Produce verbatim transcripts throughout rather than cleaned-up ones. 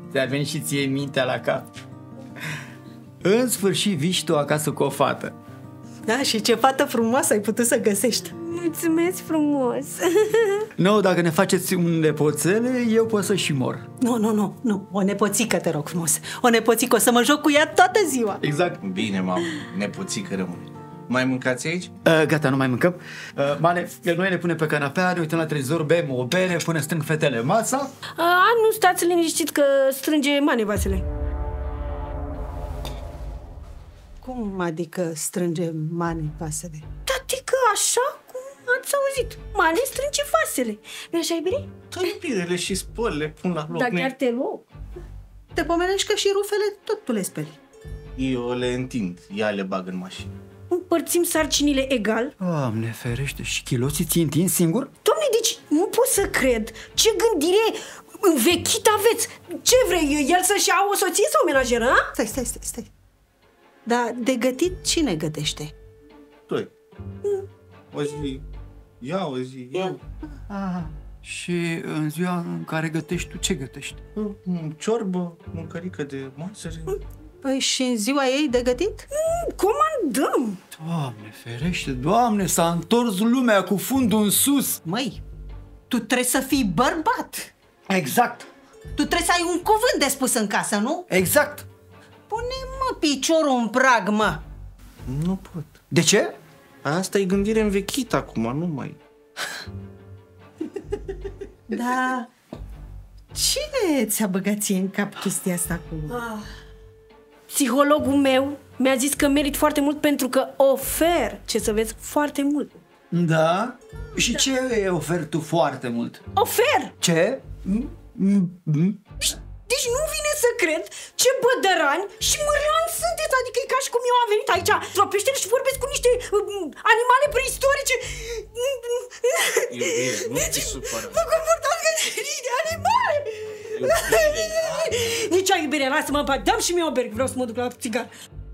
ți-a venit și ție mintea la cap. În sfârșit vii și tu acasă cu o fată. Da, și ce fată frumoasă ai putut să găsești. Mulțumesc frumos. Nu, dacă ne faceți un nepoțel, eu pot să și mor. Nu, nu, nu, nu, o nepoțică, te rog frumos. O nepoțică, o să mă joc cu ea toată ziua. Exact. Bine, mamă, nepoțică rămâne. Mai mâncați aici? Uh, gata, nu mai mâncăm. Uh, Mane, noi ne punem pe canapea, ne uităm la televizor, bem o bere, până strâng fetele masa. A, nu stați liniștit că strânge Mane vasele. Cum adică strânge Mane vasele? Adică așa cum ați auzit. Mane strânge vasele. Nu-i așa, iubire? Tălpirele și spăle pun la loc. Dar chiar te rog. Te pomenești că și rufele tot tu le speli. Eu le întind, ea le bag în mașină. Împărțim sarcinile egal. Doamne ferește, și chiloții ți-i întind singur? Doamne, deci nu pot să cred. Ce gândire învechită aveți. Ce vrei, el să-și ia o soție sau o menajeră, a? Stai, stai, stai, stai. Dar de gătit cine gătește? Doi. O zi, ia o zi, eu. Ah, și în ziua în care gătești tu, ce gătești? Ciorbă, mâncărică de masăre. Păi și în ziua ei de gătit? Comandăm. Doamne ferește, Doamne, s-a întors lumea cu fundul în sus. Măi, tu trebuie să fii bărbat. Exact. Tu trebuie să ai un cuvânt de spus în casă, nu? Exact. Pune, mă, piciorul în prag, mă. Nu pot. De ce? Asta e gândire învechită acum, nu mai... Da. Cine ți-a băgat ție în cap chestia asta cu... Ah. Psihologul meu mi-a zis că merit foarte mult pentru că ofer, ce să vezi, foarte mult. Da? Și ce oferi tu foarte mult? Ofer! Ce? Deci nu vine să cred ce bădărani și mărani sunteți, adică e ca și cum eu am venit aici într-o peșteră și vorbesc cu niște uh, animale preistorice. Iubire, nu te supăra. Vă comportați ca niște animale! Nici a iubire, lasă-mă în pace, dăm și mie o berg, vreau să mă duc la țigar.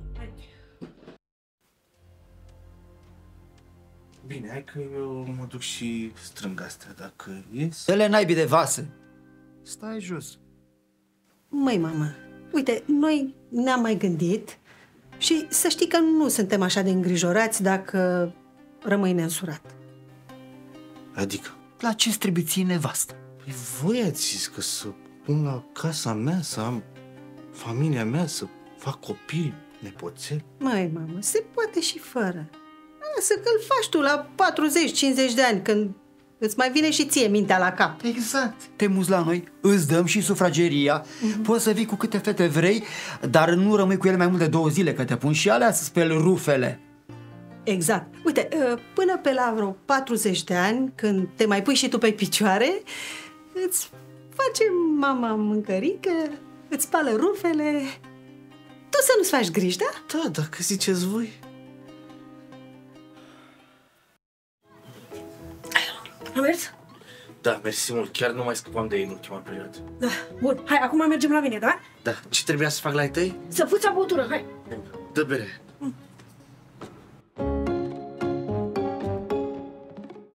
Bine, hai că eu mă duc și strâng astea, dacă ies. Dă-le naibii de vase. Stai jos. Măi, mamă, uite, noi ne-am mai gândit și să știi că nu suntem așa de îngrijorați dacă rămâi neînsurat. Adică? La ce-ți trebuie ție nevastă? Păi voi ați zis că să pun la casa mea, să am familia mea, să fac copii, nepoțel. Măi, mamă, se poate și fără. Lasă că-l faci tu la patruzeci cincizeci de ani, când îți mai vine și ție mintea la cap. Exact. Te muți la noi, îți dăm și sufrageria, mm-hmm. Poți să vii cu câte fete vrei, dar nu rămâi cu ele mai mult de două zile, că te pun și alea să speli rufele. Exact. Uite, până pe la vreo patruzeci de ani, când te mai pui și tu pe picioare, îți face mama mâncărică, îți spală rufele. Tu să nu-ți faci griji, da? Da, dacă ziceți voi. A mers? Da, mersi mult. Chiar nu mai scăpam de ei în ultima perioadă. Da, bun. Hai, acum mergem la mine, da? Da, ce trebuia să fac la ei tăi? Să fuți băutură, hai. Dă bere.